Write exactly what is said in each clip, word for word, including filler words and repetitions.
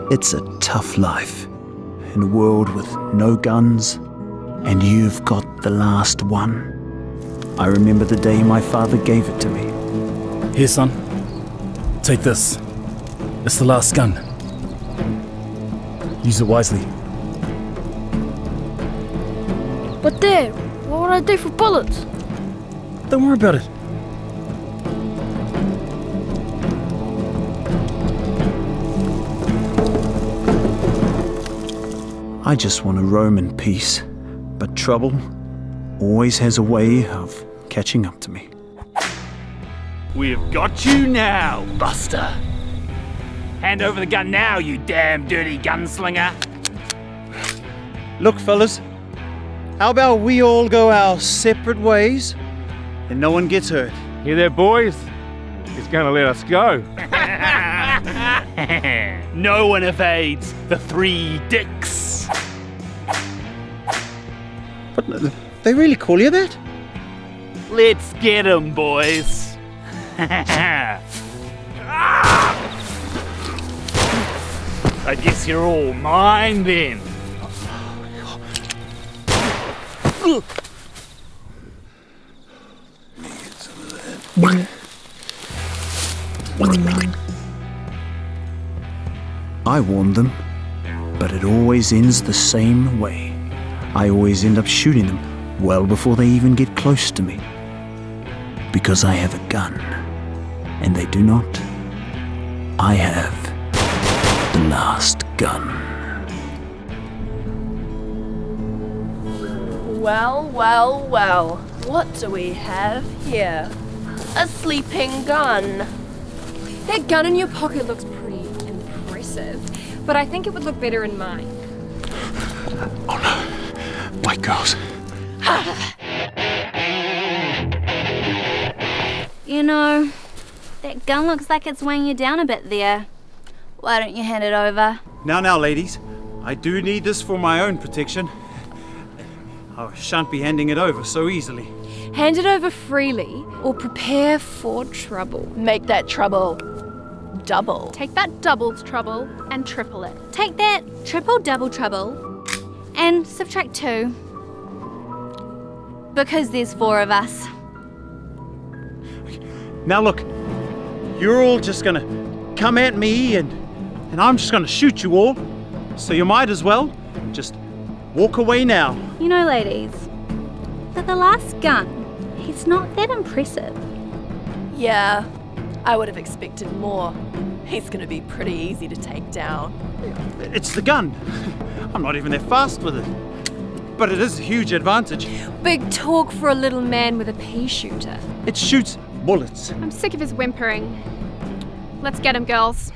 It's a tough life in a world with no guns, and you've got the last one. I remember the day my father gave it to me. Here, son. Take this. It's the last gun. Use it wisely. But Dad, what would I do for bullets? Don't worry about it. I just want to roam in peace, but trouble always has a way of catching up to me. We've got you now, Buster. Hand over the gun now, you damn dirty gunslinger. Look, fellas, how about we all go our separate ways and no one gets hurt? Hear that, boys? He's gonna let us go. No one evades the three dicks. But they really call you that? Let's get 'em, boys. I guess you're all mine then. I warned them, but it always ends the same way. I always end up shooting them well before they even get close to me. Because I have a gun, and they do not. I have the last gun. Well, well, well. What do we have here? A sleeping gun. That gun in your pocket looks pretty impressive, but I think it would look better in mine. Oh no, white girls. You know, that gun looks like it's weighing you down a bit there. Why don't you hand it over? Now, now, ladies, I do need this for my own protection. I shan't be handing it over so easily. Hand it over freely or prepare for trouble. Make that trouble double. Take that doubles trouble and triple it. Take that triple double trouble and subtract two. Because there's four of us. Now look, you're all just gonna come at me and, and I'm just gonna shoot you all. So you might as well just walk away now. You know, ladies, for the last gun, he's not that impressive. Yeah, I would have expected more. He's gonna be pretty easy to take down. It's the gun. I'm not even that fast with it. But it is a huge advantage. Big talk for a little man with a pea shooter. It shoots bullets. I'm sick of his whimpering. Let's get him, girls.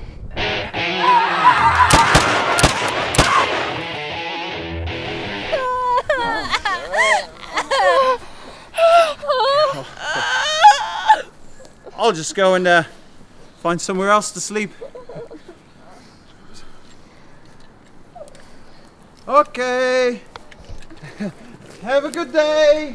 I'll just go and uh, find somewhere else to sleep. Okay. Have a good day.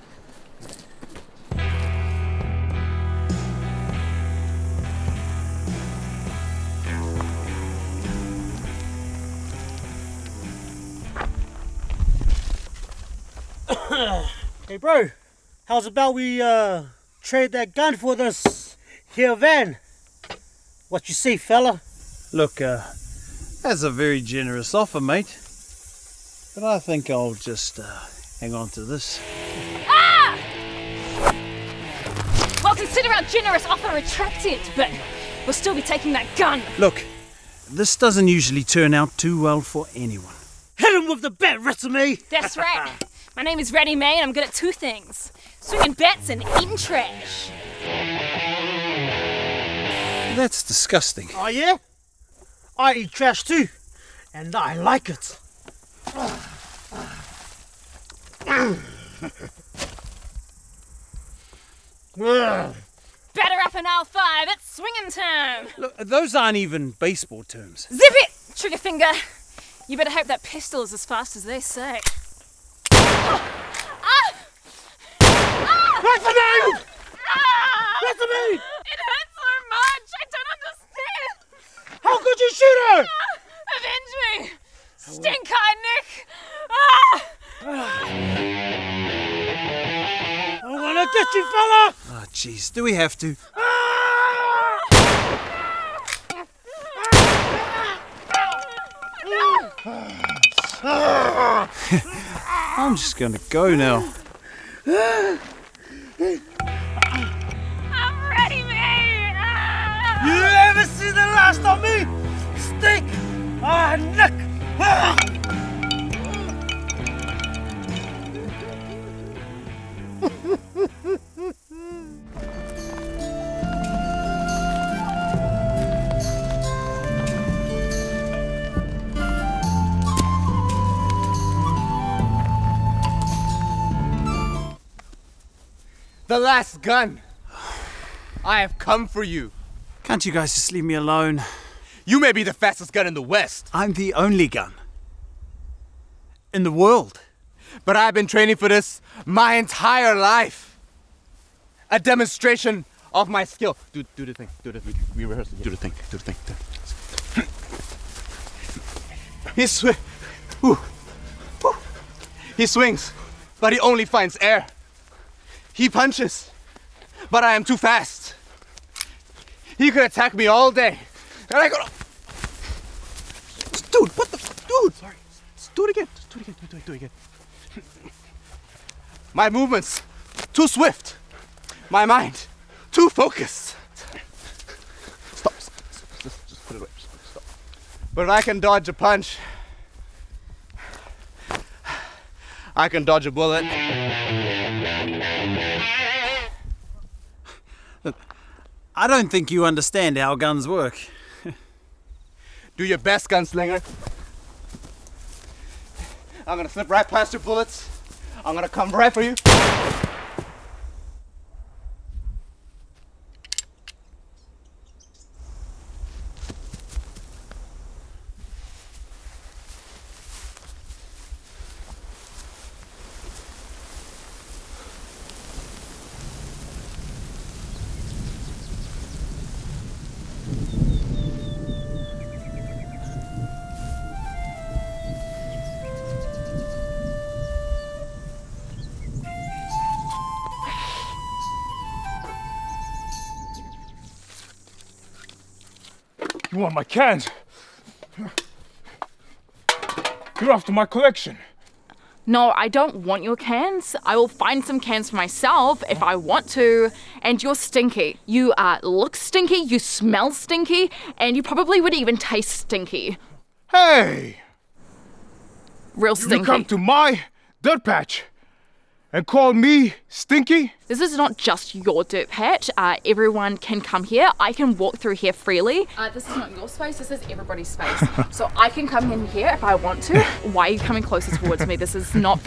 Hey bro, how's about we uh, trade that gun for this here van? What you say, fella? Look, uh, that's a very generous offer, mate. But I think I'll just uh, hang on to this. Ah! Well, consider our generous offer retracted, but we'll still be taking that gun. Look, this doesn't usually turn out too well for anyone. Hit him with the bat resume! That's right. My name is Ready May and I'm good at two things. Swinging bats and eating trash. That's disgusting. Oh yeah? I eat trash too, and I like it. Batter up in aisle five, it's swinging time. Look, those aren't even baseball terms. Zip it, trigger finger. You better hope that pistol is as fast as they say. Ah! Ah! What's the name? Ah! What's the name? It hurts so much, I don't understand. How could you shoot her? Ah! Stink eye, Nick! Ah! I'm gonna get you, fella! Oh, jeez, do we have to? I'm just gonna go now. I'm ready, mate! Ah! You ever see the last of me? Stink! Ah, Nick! Ah! The last gun! I have come for you. Can't you guys just leave me alone? You may be the fastest gun in the West. I'm the only gun in the world. But I've been training for this my entire life. A demonstration of my skill. Do, do the thing. Do the thing. We rehearse it. Do the thing. Do the thing. Do the He swi- Ooh. Ooh. He swings, but he only finds air. He punches, but I am too fast. He could attack me all day, and I go. Dude, what the? Dude, sorry. Just do it again. Just do it again. Do it, do it again. My movements too swift. My mind too focused. Stop. Just, just put it away. Just stop. But I can dodge a punch. I can dodge a bullet. Look, I don't think you understand how guns work. Do your best, gunslinger. I'm gonna slip right past your bullets. I'm gonna come right for you. You want my cans? You're after my collection. No, I don't want your cans. I will find some cans for myself if I want to. And you're stinky. You uh, look stinky, you smell stinky, and you probably would even taste stinky. Hey! Real stinky. You come to my dirt patch and call me stinky? This is not just your dirt patch. Uh, everyone can come here. I can walk through here freely. Uh, this is not your space, this is everybody's space. So I can come in here if I want to. Why are you coming closer towards me? This is not...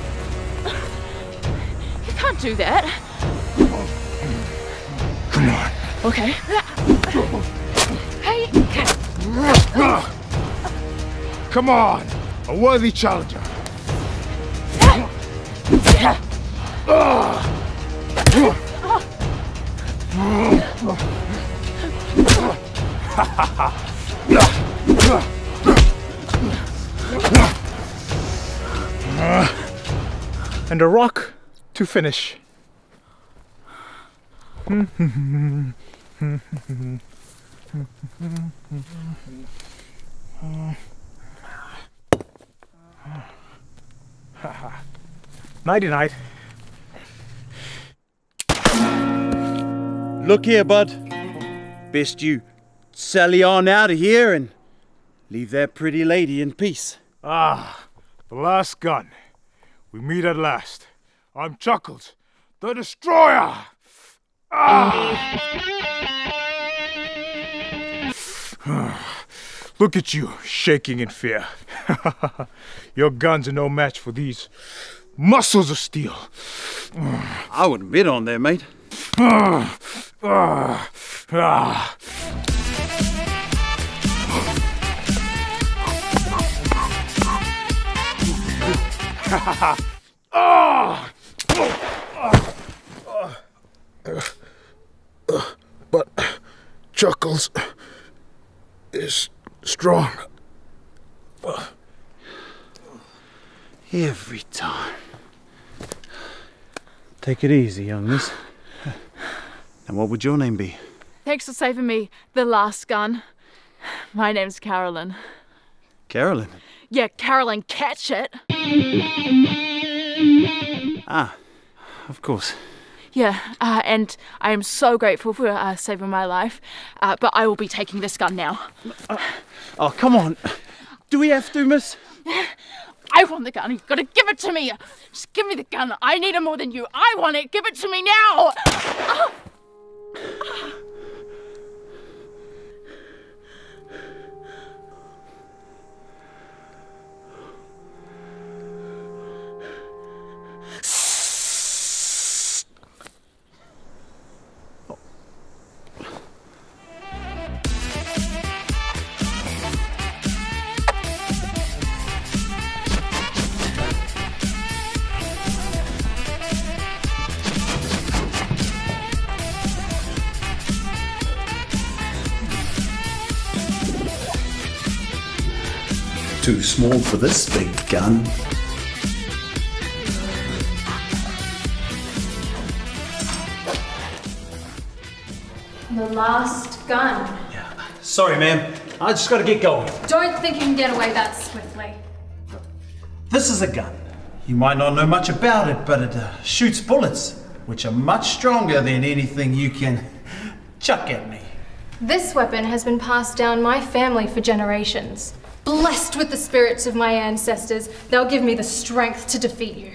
You can't do that. Come on. Okay. Hey. Come on, a worthy challenger. And a rock to finish. Nighty night. Look here, bud. Best you sally on out of here and leave that pretty lady in peace. Ah, the last gun. We meet at last. I'm Chuckles, the Destroyer. Ah! Look at you, shaking in fear. Your guns are no match for these muscles of steel. I wouldn't bet on that, mate. Ah, ah, ah. Ah! But Chuckles is strong. Every time. Take it easy, young miss. And what would your name be? Thanks for saving me the last gun. My name's Carolyn. Carolyn? Yeah, Carolyn, catch it. Ah, of course. Yeah, uh, and I am so grateful for uh, saving my life, uh, but I will be taking this gun now. Uh, oh, come on. Do we have to, miss? I want the gun. You've got to give it to me. Just give me the gun. I need it more than you. I want it. Give it to me now. Oh. Too small for this big gun. The last gun. Sorry, ma'am. I just gotta get going. Don't think you can get away that swiftly. This is a gun. You might not know much about it, but it uh, shoots bullets, which are much stronger than anything you can chuck at me. This weapon has been passed down my family for generations. Blessed with the spirits of my ancestors, they'll give me the strength to defeat you.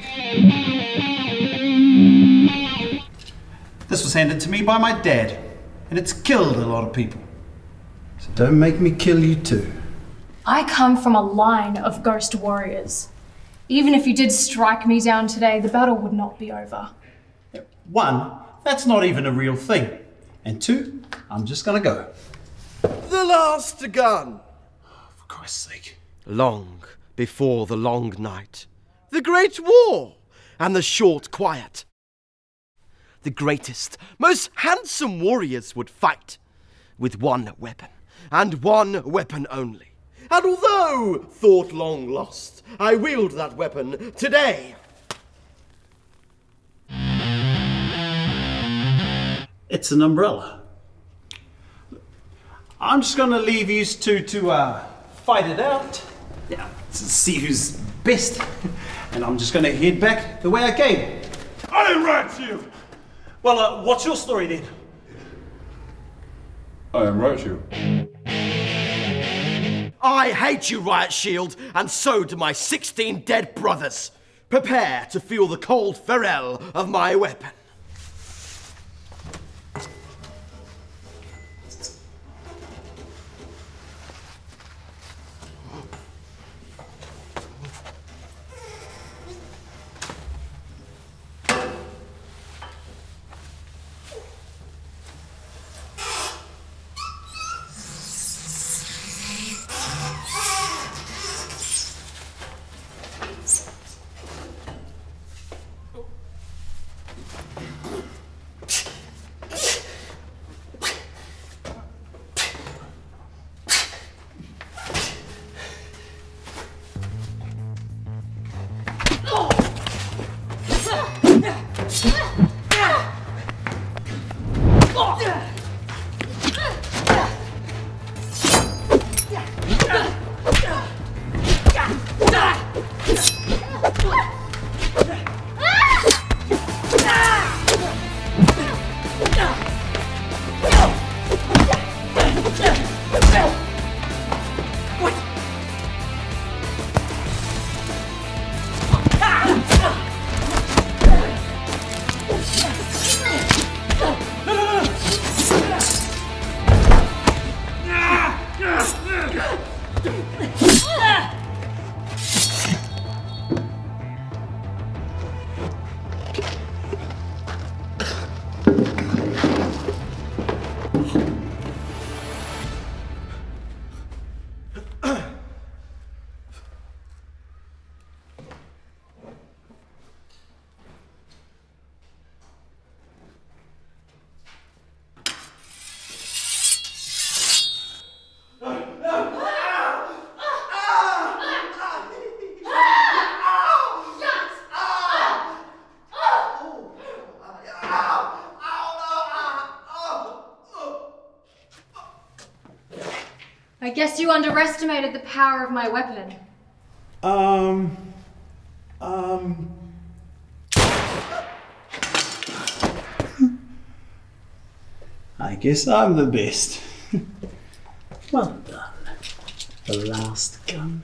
This was handed to me by my dad, and it's killed a lot of people. So don't make me kill you too. I come from a line of ghost warriors. Even if you did strike me down today, the battle would not be over. One, that's not even a real thing. And two, I'm just gonna go. The last gun! For Christ's sake. Long before the long night, the great war, and the short quiet. The greatest, most handsome warriors would fight with one weapon, and one weapon only. And although thought long lost, I wield that weapon today. It's an umbrella. I'm just gonna leave you two to uh, fight it out. Yeah, to see who's best. And I'm just gonna head back the way I came. I didn't write to you! Well, uh, what's your story then? I didn't write you. I hate you, Riot Shield, and so do my sixteen dead brothers. Prepare to feel the cold ferrule of my weapon. guess you underestimated the power of my weapon. Um... Um... I guess I'm the best. Well done. The last gun.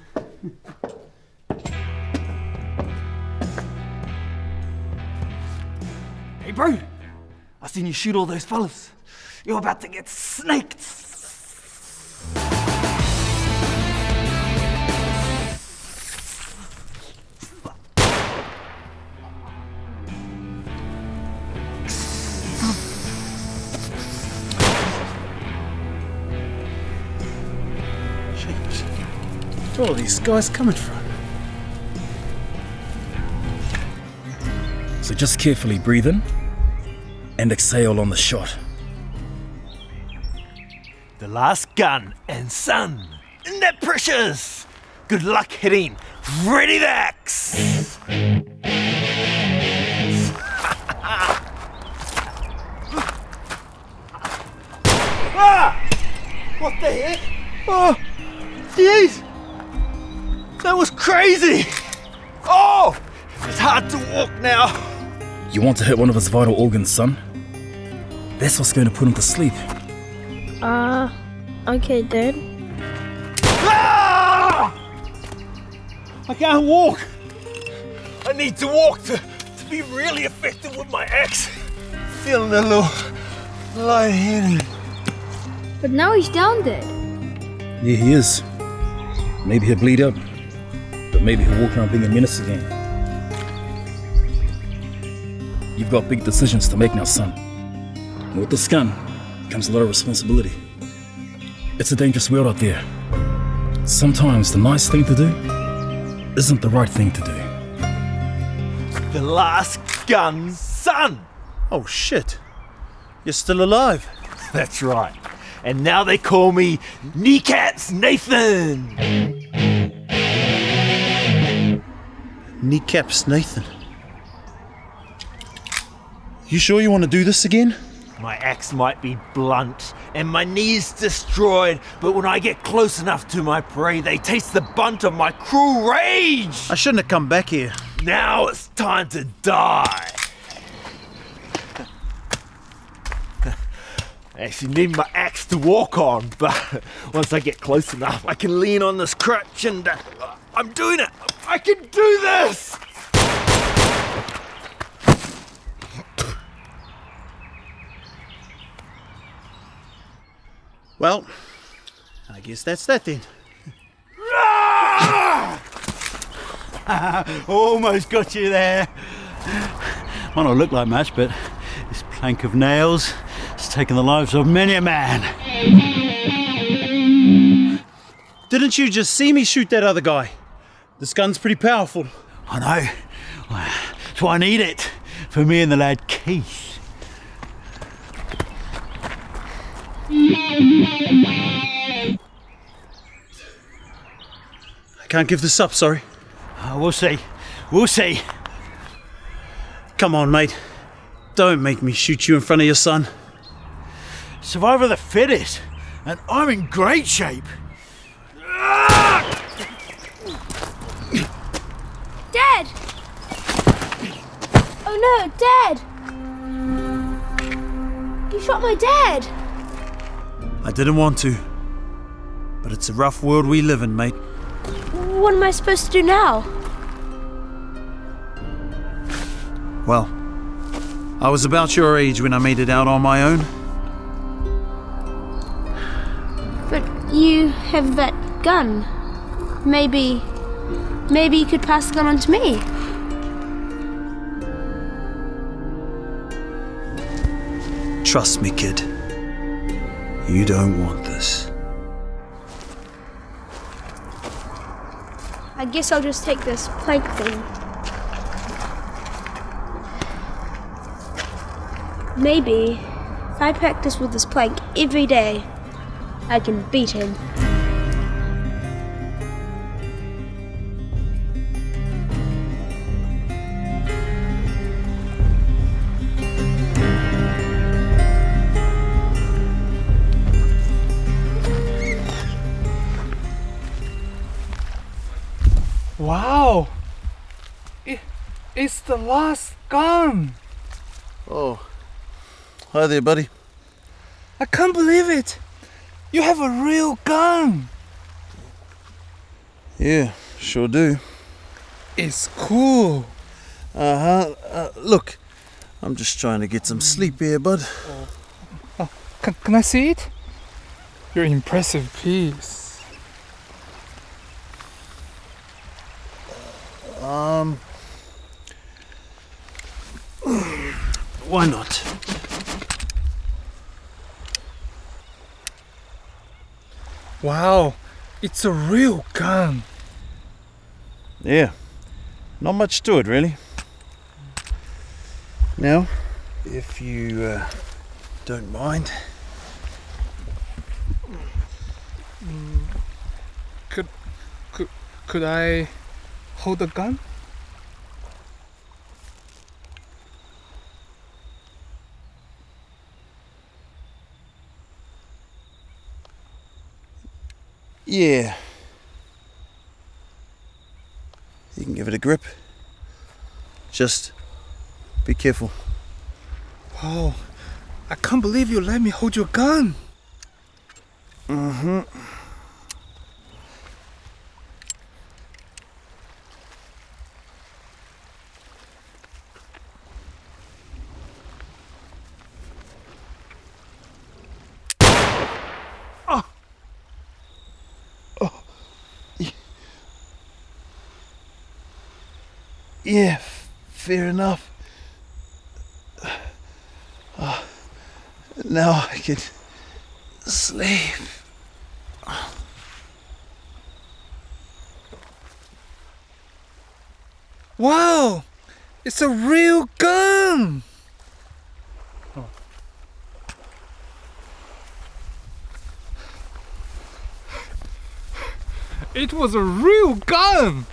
Hey, bro! I seen you shoot all those fellas. You're about to get snaked. Where are all these guys coming from? So just carefully breathe in and exhale on the shot. The last gun and son. Isn't that precious? Good luck hitting. Ready the axe. Ah! What the heck? Oh, jeez! That was crazy! Oh! It's hard to walk now. You want to hit one of his vital organs, son? That's what's going to put him to sleep. Uh, okay, Dad. Ah! I can't walk. I need to walk to, to be really effective with my axe. Feeling a little lightheaded. But now he's down, Dad. Yeah, he is. Maybe he'll bleed out, but maybe he'll walk around being a menace again. You've got big decisions to make now, son. And with this gun comes a lot of responsibility. It's a dangerous world out there. Sometimes the nice thing to do isn't the right thing to do. The last gun, son! Oh shit. You're still alive. That's right. And now they call me Kneecaps Nathan! Kneecaps Nathan. You sure you want to do this again? My axe might be blunt and my knees destroyed, but when I get close enough to my prey, they taste the bunt of my cruel rage! I shouldn't have come back here. Now it's time to die! I actually need my axe to walk on, but once I get close enough, I can lean on this crutch and uh, I'm doing it! I can do this! Well, I guess that's that then. Almost got you there. Might not look like much, but this plank of nails has taken the lives of many a man. Didn't you just see me shoot that other guy? This gun's pretty powerful. I know. That's why I need it for me and the lad Keith. I can't give this up, sorry. Uh, we'll see. We'll see. Come on, mate. Don't make me shoot you in front of your son. Survivor of the fittest, and I'm in great shape. Dad! Oh no, Dad! You shot my dad! I didn't want to, but it's a rough world we live in, mate. What am I supposed to do now? Well, I was about your age when I made it out on my own. But you have that gun. Maybe... maybe you could pass the gun on to me. Trust me, kid. You don't want this. I guess I'll just take this plank thing. Maybe if I practice with this plank every day, I can beat him. Wow! It, it's the last gun! Oh. Hi there, buddy. I can't believe it! You have a real gun! Yeah, sure do. It's cool. Uh-huh. Uh, look, I'm just trying to get some sleep here, bud. Oh, can, can I see it? Your impressive piece. Um... Why not? Wow, it's a real gun. Yeah, not much to it, really. Now, if you uh, don't mind. Could, could, could I hold the gun? Yeah. You can give it a grip. Just be careful. Wow, I can't believe you let me hold your gun. Mm-hmm. Yeah, fair enough. Uh, now I can sleep. Wow, it's a real gun. Oh. It was a real gun.